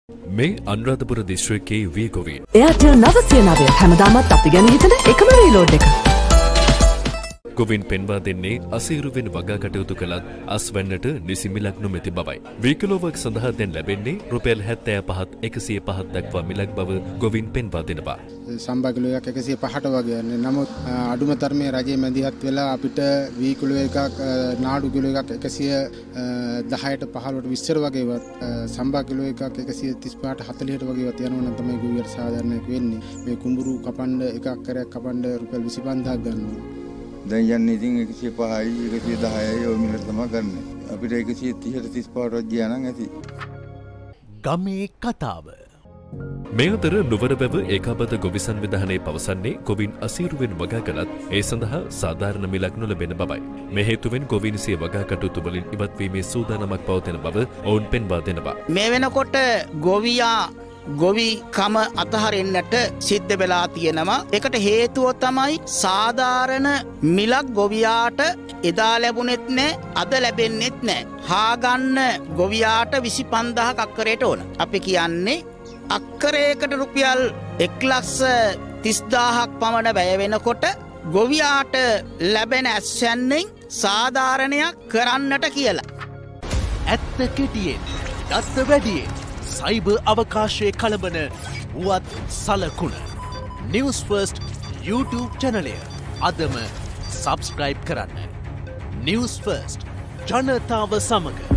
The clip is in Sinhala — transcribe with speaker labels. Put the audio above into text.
Speaker 1: මේ අනුරාධපුර දිස්ත්‍රික්කයේ වීගොවින්
Speaker 2: එයාටෙල් 909 හැමදාමත් අපි ගැන හිතන එකම රීලෝඩ් එක.
Speaker 1: ගොවින් පෙන්වා දෙන්නේ අසීරුවෙන් වගා කටයුතු කළත් අස්වැන්නට නිසි මිලක් නොමැති බවයි. වීකිලෝවක් සඳහා දැන් ලැබෙන්නේ රුපියල් 75ත් 105ක් දක්වා මිලක් බව ගොවින් පෙන්වා දෙනවා.
Speaker 3: සම්බා කිලෝ එකක් 105ට වගේ යන්නේ. නමුත් අඩුම තරමේ රජයේ මැදිහත් වෙලා අපිට වී කිලෝ එකක් නාඩු කිලෝ එකක් 110ට 15ට 20ට වගේවත් සම්බා කිලෝ එකක් 135ට 40ට වගේවත් යනවා නම් තමයි ගොවියට සාධාරණයක් වෙන්නේ. මේ කුඹුරු කපන්න එකක් කරයක් කපන්න රුපියල් 25000ක් ගන්නවා.
Speaker 4: දැන් යන්නේ ඉතින් 105යි 110යි ඔය මිලට තමයි ගන්න. අපිට 130ට 35ට ගියා නම් ඇති.
Speaker 5: ගමේ කතාව.
Speaker 1: මේ අතර නුවරබැව ඒකාබද්ධ ගොවි සංවිධානයේ පවසන්නේ ගොවින් අසීරුවෙන් වගා කළත් ඒ සඳහා සාධාරණ මිලක් නොලැබෙන බවයි. මේ හේතුවෙන් ගොවින් සිය වගා කටයුතු වලින් ඉවත්වීමේ සූදානමක් පවතින බව ඔවුන් පෙන්වා දෙනවා.
Speaker 6: මේ වෙනකොට ගොවිකම අතහරින්නට සිද්ධ වෙලා තියෙනවා. ඒකට හේතුව තමයි සාධාරණ මිලක් ගොවියාට එදා ලැබුණෙත් නැහැ, අද ලැබෙන්නෙත් නැහැ. හාගන්න ගොවියාට 25000ක් අක්කරයට ඕන. අපි කියන්නේ අක්කරයකට රුපියල් 1,30,000ක් පමණ වැය වෙනකොට ගොවියාට ලැබෙන ඇස්වැන්නෙන් සාධාරණයක් කරන්නට කියලා.
Speaker 5: ඇත්ත කෙටියෙන්, දත්ත වැඩියෙන්, සයිබර් අවකාශයේ කලබන වුවත් සලකුණ. Newsfirst YouTube චැනලය අදම සබ්ස්ක්‍රයිබ් කරන්න. Newsfirst ජනතාව සමග.